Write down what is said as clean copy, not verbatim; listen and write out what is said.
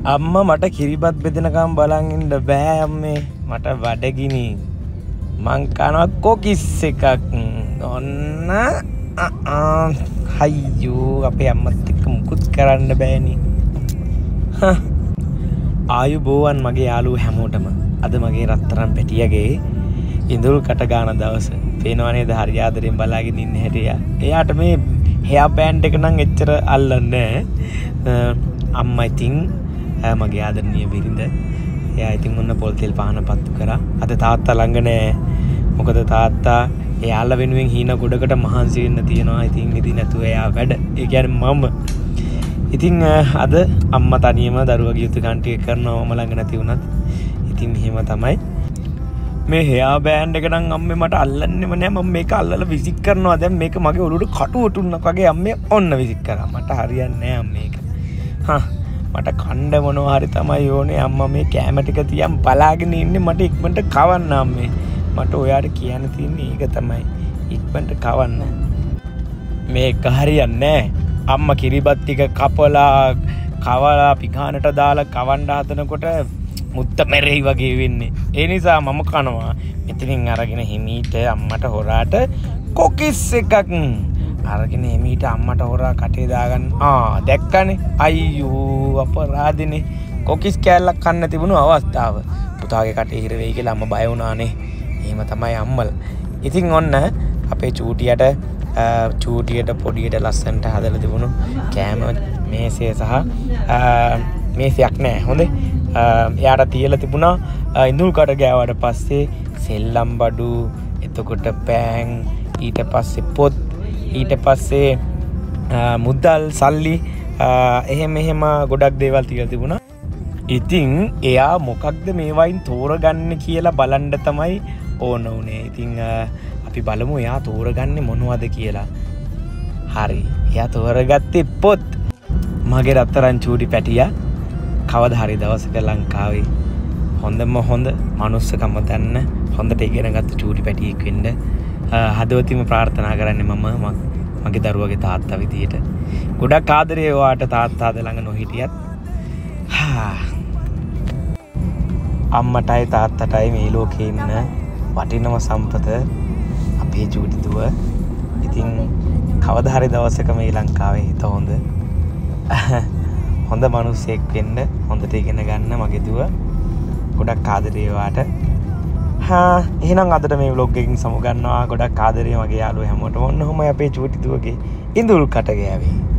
අම්මා මට කිරිබත් බෙදෙනකම් බලන් ඉන්න බෑ අම්මේ. මට බඩගිනි. මං කනවා කොකිස් එකක්. ඔන්න අයියෝ අපේ අම්මත් එක්ක මුකුත් කරන්න බෑනේ. ආයුබෝවන් මගේ යාළුවෝ හැමෝටම. අද මගේ රත්තරන් පැටියගේ ඉඳුල් කට ගාන දවස. පේනව නේද හරි ආදරෙන් බලාගෙන ඉන්න හැටි. එයාට මේ හෙයා බෑන්ඩ් එක නම් එච්චර අල්ලන්නේ නැහැ. අම්මා ඉතින් මගේ ආදරණීය බිරිඳ. එයා ඉතින් ඔන්න පොල් තෙල් පහන පත්තු කරා. අද තාත්තා ළඟ නෑ. මොකද තාත්තා එයාලා වෙනුවෙන් හීන ගොඩකට මහන්සි වෙන්න තියෙනවා. ඉතින් ඉතින් නැතුව එයා වැඩ. ඒ කියන්නේ මම. ඉතින් අද අම්මා තනියම දරුවගේ යුතුයකම් ටික කරනවා මම ළඟ නැති වුණත්. ඉතින් එහෙම තමයි. මේ හෙයා බෑන්ඩ් එක නම් අම්මේ මට අල්ලන්නෙම නෑ. මම මේක අල්ලලා විසික් කරනවා. දැන් මේක මගේ ඔළුවට කටුවට උන්නක් වගේ අම්මේ ඔන්න විසික් කරා. මට හරියන්නේ නෑ අම්මේ ඒක. මට කණ්ඩ මොනවා හරි තමයි ඕනේ. අම්මා මේ කැම ටික තියන් බලාගෙන ඉන්නේ. මට ඉක්මනට කවන්න අම්මේ. මට ඔයාට කියන්න තියෙන්නේ ඒක තමයි. ඉක්මනට කවන්න. මේක හරියන්නේ නෑ. අම්මා කිරිබත් ටික කවලා පිකානට දාලා කවන්න හදනකොට මුත්ත මැරෙයි වගේ වෙන්නේ. ඒ නිසා මම කනවා. මෙතනින් අරගෙන හිමීට අම්මට හොරාට කොකිස් එකක් අරගෙන හිමීට අම්මට හොරා කටේ දාගන්න. දැක්කනේ. අයියෝ අපරාධනේ. කොකිස් කෑල්ලක් කන්න තිබුණු අවස්ථාව. පුතාගේ කටේ හිර වෙයි කියලා අම්ම බය වුණානේ. එහෙම තමයි අම්මල. ඉතින් ඔන්න අපේ චූටියට පොඩියට ලස්සනට හදලා තිබුණු කෑම මේසය සහ මේසයක් නෑ. හොඳේ. එයාට තියලා තිබුණා ඉඳුල් කට ගෑවට පස්සේ සෙල්ලම් බඩු, එතකොට පෑන්, ඊට පස්සේ පොත්, ඊට පස්සේ මුදල් සල්ලි එහෙම ගොඩක් දේවල් තියලා තිබුණා. ඉතින් එයා මොකක්ද මේවයින් තෝරගන්නේ කියලා බලන්න තමයි ඕන උනේ. ඉතින් අපි බලමු එයා තෝරගන්නේ මොනවද කියලා. හරි. එයා තෝරගත්තේ පොත්. මගේ රත්තරන් චූටි පැටියා කවදා හරි දවසක ලංකාවේ හොඳම හොඳ මනුස්සකම දන්න හොඳට ඉගෙන ගත්ත චූටි පැටියෙක් වෙන්න හදවතින්ම ප්‍රාර්ථනා කරන්නේ මම මගේ දරුවගේ තාත්තා විදියට. ගොඩක් ආදරේ ඔයාට තාත්තාද ළඟ නොහිටියත්. අම්මටයි තාත්තටයි මේ ලෝකේ ඉන්න වටිනම සම්පත අපේ චූටි දුව. ඉතින් කවදා හරි දවසක මේ ලංකාවේ හිත හොඳ මිනිස්සෙක් වෙන්න, හොඳට ඉගෙන ගන්න මගේ දුව. ගොඩක් ආදරේ ඔයාට. එහෙනම් අදට මේ vlog එකකින් සමු ගන්නවා. ගොඩක් ආදරේ මගේ යාළුවෝ හැමෝටම. ඔන්න ඔහොමයි අපේ චූටි දුවගේ ඉඳුල් කට ගෑවේ.